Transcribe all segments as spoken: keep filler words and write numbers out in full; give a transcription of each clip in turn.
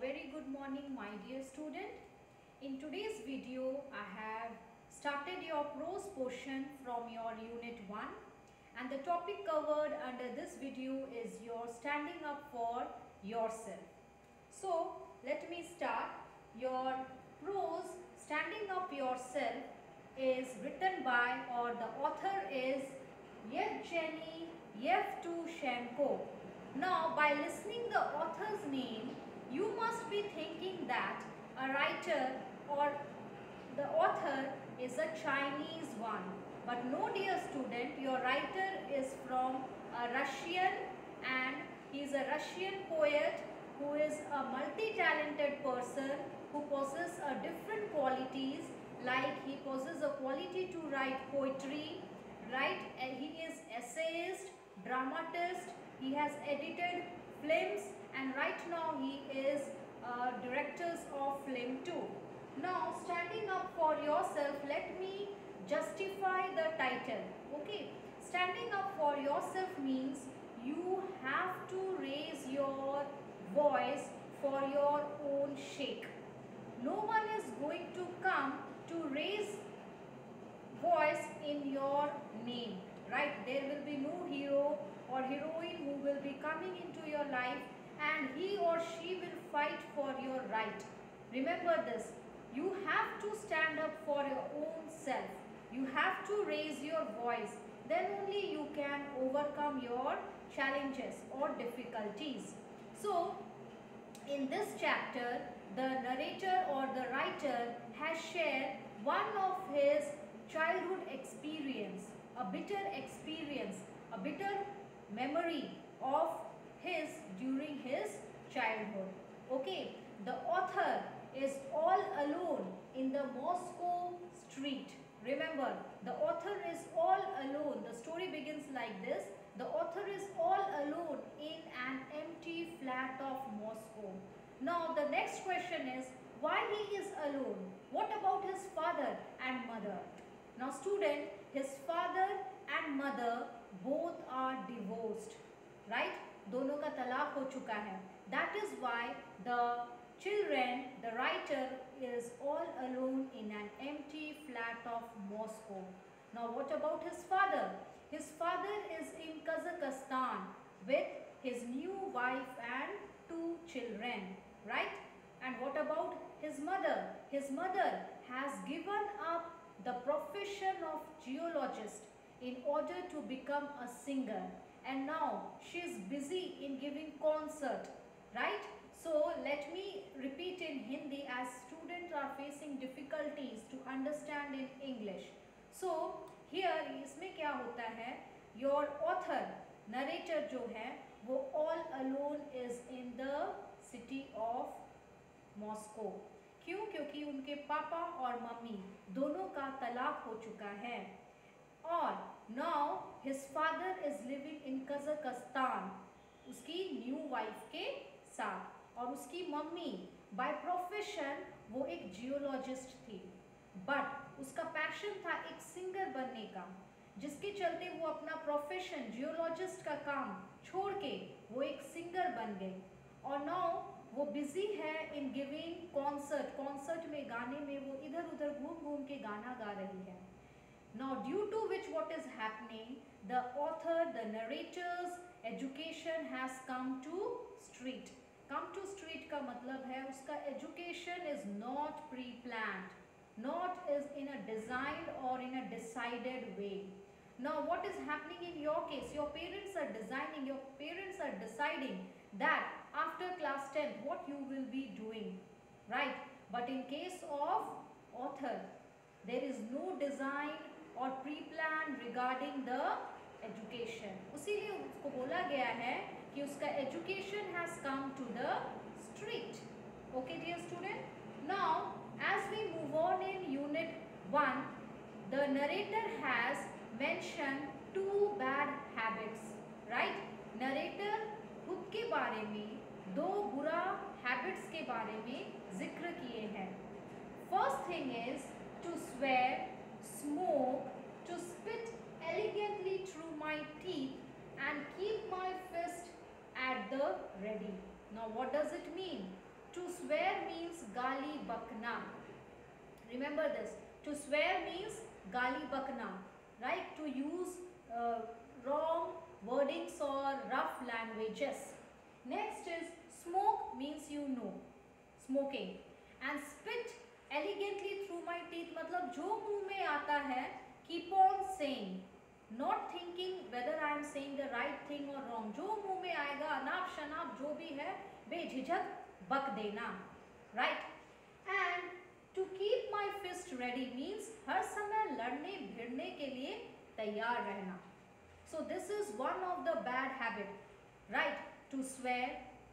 very good morning, my dear student. In today's video, I have started your prose portion from your unit one, and the topic covered under this video is your standing up for yourself. So let me start. Your prose standing up yourself is written by, or the author is Yevgeny Yevtushenko. Now, by listening the author's name, you must be thinking that a writer or the author is a Chinese one. But no, dear student, your writer is from a Russian, and he is a Russian poet who is a multi-talented person who possesses a different qualities, like he possesses a quality to write poetry, right? And he is essayist, dramatist, he has edited films, and right now he is uh, directors of film too. Now, standing up for yourself, let me justify the title. Okay, standing up for yourself means you have to raise your voice for your own sake. No one is going to come to raise voice in your name, right? There will be no hero or heroine who will be coming into your life and he or she will fight for your right. Remember this, you have to stand up for your own self. You have to raise your voice. Then only you can overcome your challenges or difficulties. So, in this chapter, the narrator or the writer has shared one of his childhood experience, a bitter experience, a bitter memory of his during his childhood. Okay, the author is all alone in the Moscow street. Remember, the author is all alone. The story begins like this. The author is all alone in an empty flat of Moscow. Now, the next question is, why he is alone? What about his father and mother? Now, student, his father and mother both are divorced, right? दोनों का तलाक हो चुका है. That is why the children, the writer is all alone in an empty flat of Moscow. Now, what about his father? His father is in Kazakhstan with his new wife and two children, right? And what about his mother? His mother has given up the profession of geologist in order to become a singer, and now she is busy in giving concert, right? So let me repeat in Hindi as students are facing difficulties to understand in English. So here इसमें क्या होता है, your author, narrator जो है वो all alone is in the city of Moscow. क्यों? क्योंकि उनके पापा और मम्मी दोनों का तलाक हो चुका है. और now his father is living in Kazakhstan उसकी न्यू वाइफ के साथ, और उसकी मम्मी बाय प्रोफेशन वो एक जियोलॉजिस्ट थी, बट उसका पैशन था एक सिंगर बनने का, जिसके चलते वो अपना प्रोफेशन जियोलॉजिस्ट का काम छोड़ के वो एक सिंगर बन गई. और नाउ वो बिजी है इन गिविंग कॉन्सर्ट. कॉन्सर्ट में गाने में वो इधर उधर घूम घूम के गाना गा रही है. Now, due to which what is happening, the author, the narrator's education has come to street. Come to street का मतलब है उसका education is not pre-planned, not is in a designed or in a decided way. Now, what is happening in your case? Your parents are designing, your parents are deciding that after class tenth what you will be doing, right? But in case of author, there is no design और pre plan regarding the education. उसीलिए उसको बोला गया है कि उसका education has come to the street. Okay dear student, now as we move on in unit one, the narrator has mention two bad habits, right? Narrator खुद के बारे में दो बुरा हैबिट्स के बारे में जिक्र किए हैं. First thing is to swear, smoke, to spit elegantly through my teeth and keep my fist at the ready. Now, what does it mean? To swear means gali bakna. Remember this. To swear means gali bakna, right? To use uh, wrong wordings or rough languages. Next is smoke means you know, smoking. And spit elegantly through my teeth मतलब जो मुंह में आता है, keep on saying, not thinking whether I am saying the right thing or wrong. जो मुंह में आएगा अनाप शनाप जो भी है बेझिझक बक देना, right? And to keep my fist ready means हर समय लड़ने भिड़ने के लिए तैयार रहना. So this is one of the bad habit, right? To swear,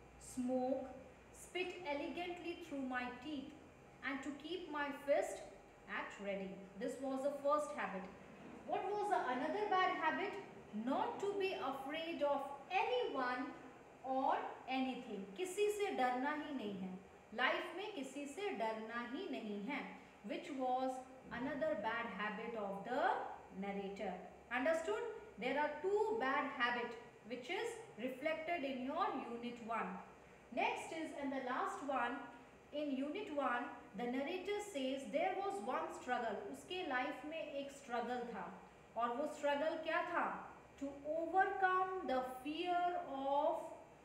smoke, spit elegantly through my teeth, and to keep my fist at ready. This was the first habit. What was the another bad habit? Not to be afraid of anyone or anything. किसी से डरना ही नहीं है. Life में किसी से डरना ही नहीं है. Which was another bad habit of the narrator. Understood? There are two bad habits which is reflected in your unit one. Next is, and the last one, in unit one, the narrator says there was one struggle. उसके life में एक struggle था. और वो struggle क्या था? To overcome the fear of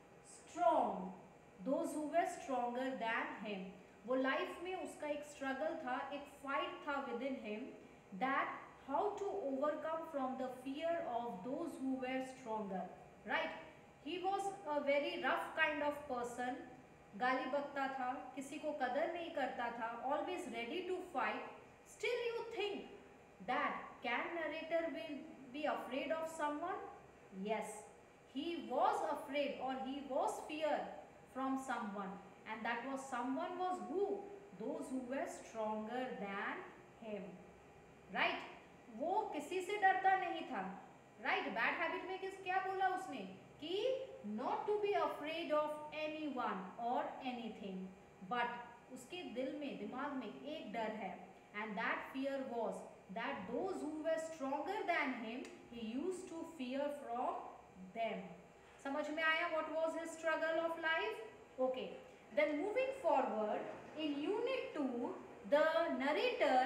strong, those who were stronger than him. वो life में उसका एक struggle था, एक fight था within him, that how to overcome from the fear of those who were stronger, right? He was a very rough kind of person. गाली बकता था, किसी को कदर नहीं करता था, always ready to fight. Still you think that can narrator will be afraid of someone? Yes, he was afraid or he was feared from someone, and that was someone was who? Those who were stronger than him, right? वो किसी से डरता नहीं था, right? Bad habit में किस क्या बोला उसने कि not to be afraid of anyone or anything, but उसके दिल में दिमाग में एक डर है, and that fear was that those who were stronger than him he used to fear from them. समझ में आया what was his struggle of life? Okay, then moving forward in unit two, the narrator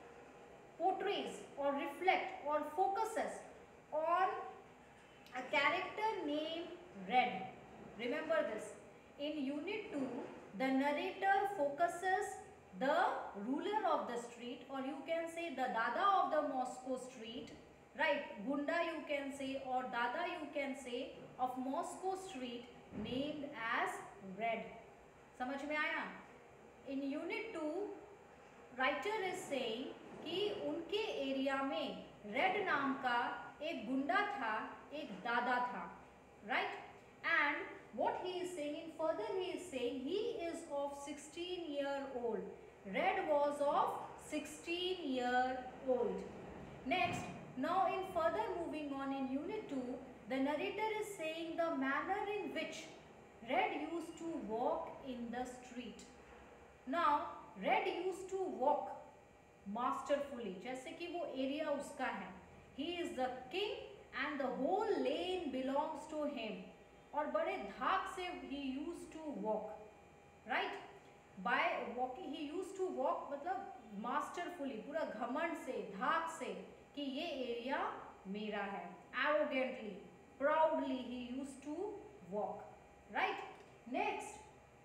portrays or reflect or focuses on a character named Red. Remember this. In unit two, the narrator focuses the ruler of the street, or you can say the Dada of the Moscow street, right? Gunda you can say, or Dada you can say, of Moscow street, named as Red. समझ में आया? In unit two, writer is saying कि उनके area में red नाम का एक गुंडा था, एक दादा था, right? And what he is saying in further, he is saying he is of sixteen year old. Red was of sixteen year old. Next, now in further moving on in unit two, the narrator is saying the manner in which Red used to walk in the street. Now, Red used to walk masterfully, जैसे कि वो area उसका है. He is the king and the whole lane belongs to him. और बड़े धाक से he used to walk, right? By walking he used to walk मतलब masterfully, पूरा घमंड से, धाक से कि ये एरिया मेरा है. Arrogantly, proudly he used to walk, right? Next,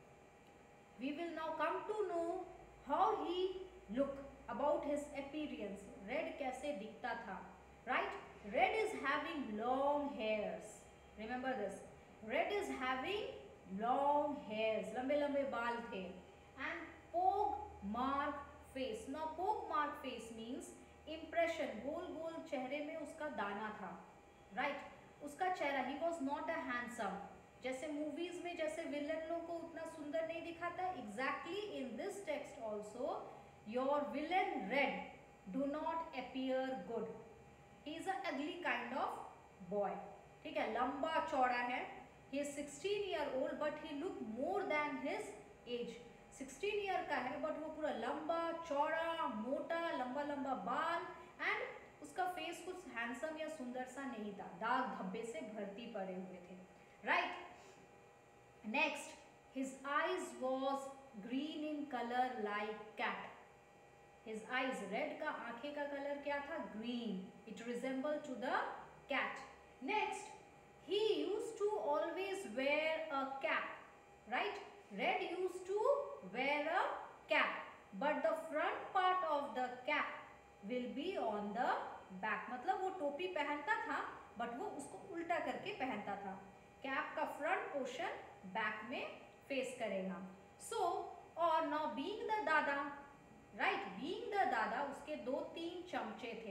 we will now come to know how he looked, about his appearance. Red कैसे दिखता था, right? Red is having long hairs. Remember this. Red is having long hairs. लंबे लंबे बाल थे. And poke mark face. Now poke mark face means impression. गोल गोल चेहरे में उसका दाना था, right? उसका चेहरा, he was not a handsome. जैसे मूवीज में जैसे विलन लोग को उतना सुंदर नहीं दिखाता, exactly in this text also your villain Red do not appear good. He is an ugly kind of boy. ठीक है, लंबा चौड़ा है. He is sixteen year old but he look more than his age. sixteen year का है but वो पूरा लंबा चौड़ा मोटा लंबा लंबा बाल, and उसका फेस कुछ हैंडसम या सुंदर सा नहीं था, दाग धब्बे से भर्ती पड़े हुए थे, right? Next, his eyes was green in color like cat. His eyes, red का आंखें का कलर क्या था? Green. It resembled to the cat. Next, he used to always wear a cap. Right? Red used to wear a cap, but the front part of the cap will be on the back. मतलब वो टोपी पहनता था but वो उसको उल्टा करके पहनता था. कैप का फ्रंट पोर्शन बैक में फेस करेगा. सो और now being the dada, right, being the dada उसके दो तीन चमचे थे.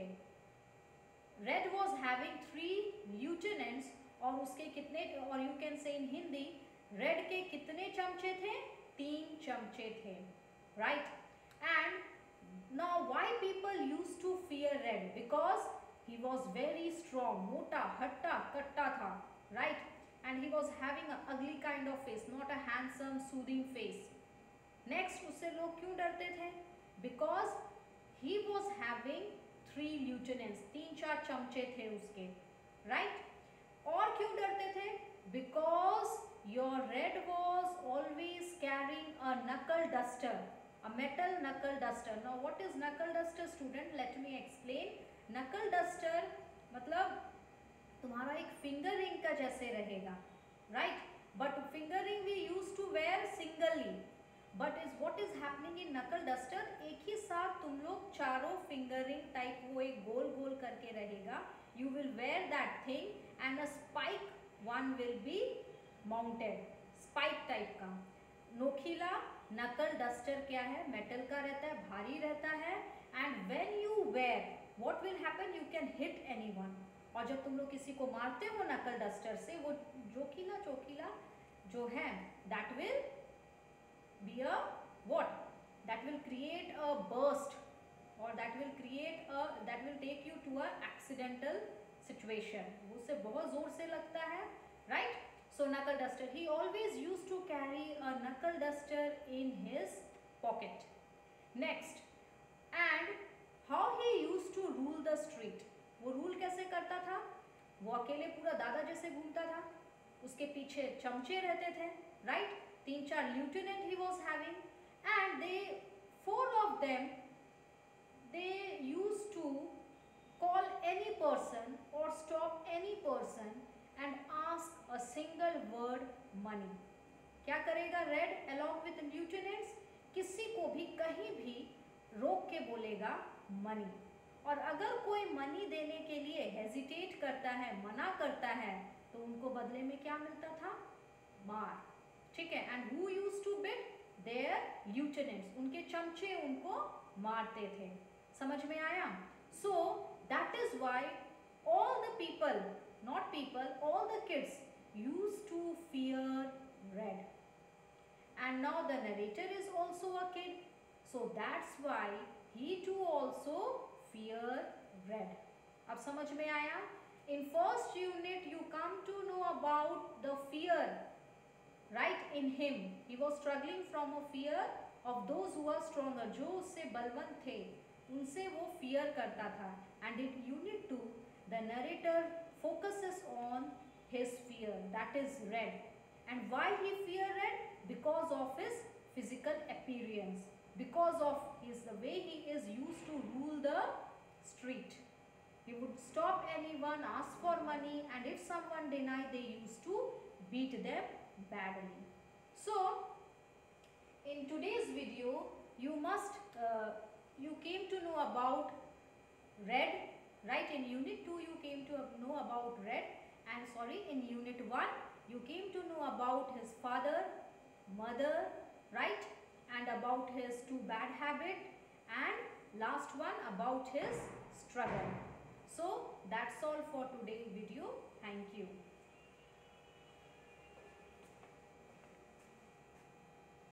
Red was having three lieutenants और उसके कितने, और you can say in Hindi, red के कितने चमचे थे? तीन चमचे थे. Right. And now why people used to fear Red? Because he was very strong, मोटा, हट्टा, कट्टा था. राइट. and he was having a ugly kind of face, not a handsome soothing face. Next, उससे लोग क्यों डरते थे? Because he was having three lieutenants, तीन चार चमचे थे उसके. Right? और क्यों डरते थे? Because your red was always carrying a knuckle duster, a metal knuckle duster. Now what is knuckle duster, student? Let me explain. Knuckle duster मतलब तुम्हारा एक फिंगर रिंग का जैसे रहेगा. Right. But finger ring we use to wear singly, but is what is happening in knuckle duster, एक ही साथ तुम लोग चारों फिंगर रिंग टाइप, वो एक गोल गोल करके रहेगा. You will wear that thing and a spike one will be mounted, spike type का. नोखीला नकल डस्टर क्या है? मेटल का रहता है, भारी रहता है. And when you wear, what will happen? You can hit anyone. और जब तुम लोग किसी को मारते हो नकल डस्टर से, वो जोखीला चोखीला जो है, that will be a what, that will create a burst, और that will create a, that will take you to a accidental situation. उससे बहुत जोर से लगता है. Right. So knuckle duster, he always used to carry a knuckle duster in his pocket. Next, and how he used to rule the street. वो rule कैसे करता था? वो अकेले पूरा दादा जैसे घूमता था, उसके पीछे चमचे रहते थे. राइट. तीन चार lieutenant he was having, and they four of them they used to call any person और stop any person and ask a single word money. क्या करेगा रेड अलॉन्ग विद ल्यूटेनेंट्स? किसी को भी कहीं भी रोक के बोलेगा मनी. और अगर कोई मनी देने के लिए हेजिटेट करता है, मना करता है, तो उनको बदले में क्या मिलता था? मार. ठीक है. And who used to beat? Their lieutenants, उनके चमचे उनको मारते थे. समझ में आया? So that is why all the people, not people, all the kids used to fear Red. And now the narrator is also a kid, so that's why he too also fear red. अब समझ में आया? In first unit you come to know about the fear, right, in him. He was struggling from a fear of those who are stronger. जो उससे बलवंत थे, उनसे वो fear करता था. And in unit two, the narrator focuses on his fear, that is red. And why he fear red? Because of his physical appearance. Because of his the way he is used to rule the street. He would stop anyone, ask for money, and if someone denied, they used to beat them badly. So, in today's video, you must uh, you came to know about red, right? In unit two, you came to know about red, and sorry, in unit one, you came to know about his father, mother, right? And about his two bad habits, and last one about his struggle. So that's all for today's video. Thank you.